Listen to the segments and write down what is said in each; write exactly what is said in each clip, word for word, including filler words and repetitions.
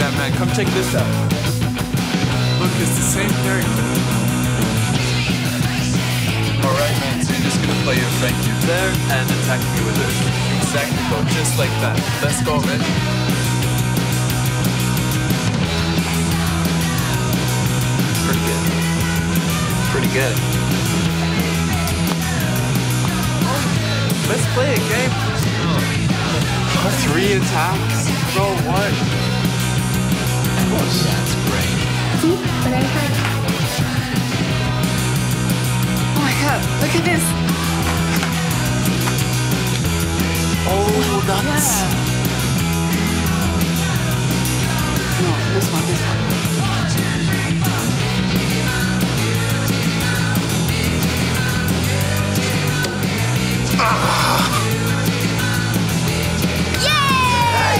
Yeah, man, come check this out. Look, it's the same character. Alright, man, so you're just gonna play your friend cube there and attack me with it. Exactly, bro, just like that. Let's go, man. Pretty good. Pretty good. Let's play a game. Oh. Three attacks? Bro, what? Oh, that's great. See what I had? Oh my god, look at this! Oh, that's... Yeah. No, this one, this one.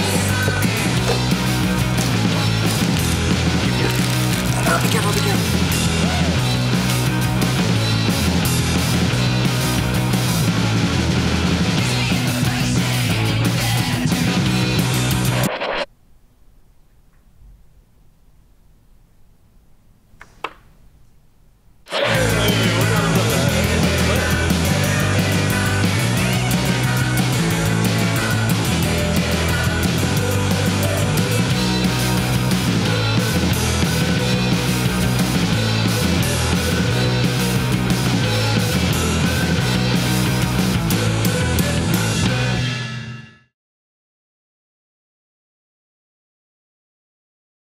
I'll begin, I'll begin.